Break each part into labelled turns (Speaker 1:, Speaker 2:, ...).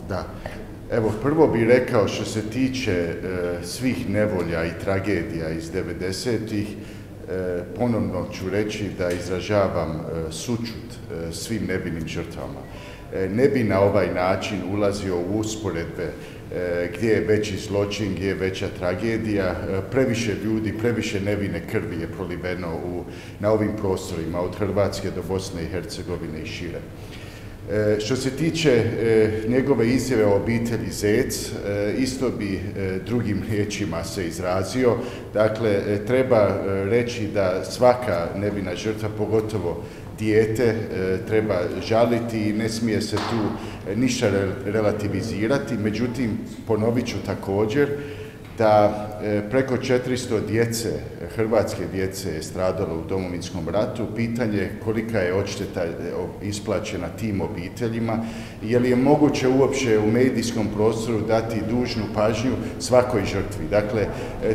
Speaker 1: Da. Evo, prvo bih rekao što se tiče svih nevolja i tragedija iz 90-ih, ponovno ću reći da izražavam sućut svim nevinim žrtvama. Ne bi na ovaj način ulazio u usporedbe gdje je veći zločin, gdje je veća tragedija. Previše ljudi, previše nevine krvi je proliveno na ovim prostorima, od Hrvatske do Bosne i Hercegovine i šire. Što se tiče njegove izjave o obitelji Zec, isto bi drugim riječima se izrazio. Dakle, treba reći da svaka nevina žrtva, pogotovo dijete, treba žaliti i ne smije se tu ništa relativizirati. Međutim, ponovit ću također da preko 400 djece, hrvatske djece je stradalo u Domovinskom ratu. Pitanje kolika je odšteta isplaćena tim obiteljima, je li je moguće uopće u medijskom prostoru dati dužnu pažnju svakoj žrtvi. Dakle,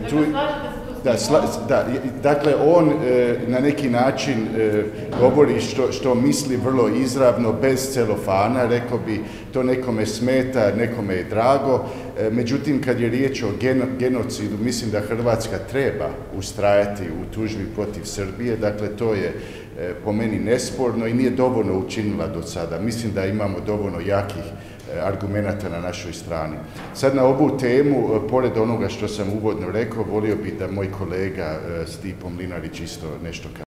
Speaker 1: dakle, on na neki način govori što misli vrlo izravno, bez celofana, rekao bi to nekome smeta, nekome je drago. Međutim, kad je riječ o genocidu, mislim da Hrvatska treba ustrajati u tužbi protiv Srbije. Dakle, to je po meni nesporno i nije dovoljno učinila do sada. Mislim da imamo dovoljno jakih argumenata na našoj strani. Sad na ovu temu, pored onoga što sam uvodno rekao, volio bih da moj kolega Stipo Mlinarić isto nešto kaže.